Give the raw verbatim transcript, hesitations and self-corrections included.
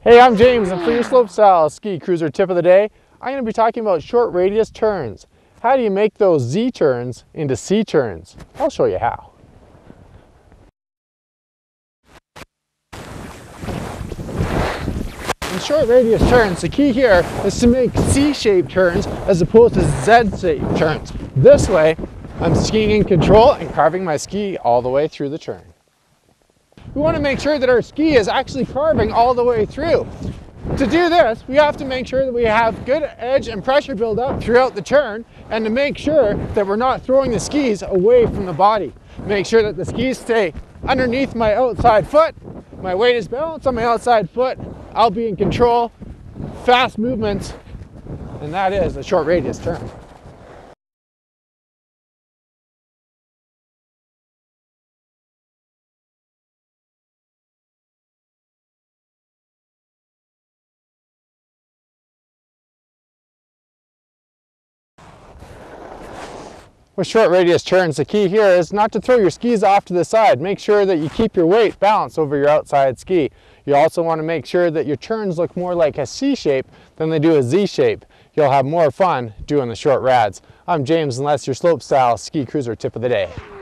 Hey, I'm James, and for your Slopestyle Ski Cruiser tip of the day, I'm going to be talking about short radius turns. How do you make those Z turns into C turns? I'll show you how. In short radius turns, the key here is to make C-shaped turns as opposed to Z-shaped turns. This way, I'm skiing in control and carving my ski all the way through the turn. We want to make sure that our ski is actually carving all the way through. To do this, we have to make sure that we have good edge and pressure buildup throughout the turn, and to make sure that we're not throwing the skis away from the body. Make sure that the skis stay underneath my outside foot, my weight is balanced on my outside foot, I'll be in control, fast movements, and that is a short radius turn. With short radius turns, the key here is not to throw your skis off to the side. Make sure that you keep your weight balanced over your outside ski. You also want to make sure that your turns look more like a C shape than they do a Z shape. You'll have more fun doing the short rads. I'm James, and that's your Slopestyle Ski Cruiser tip of the day.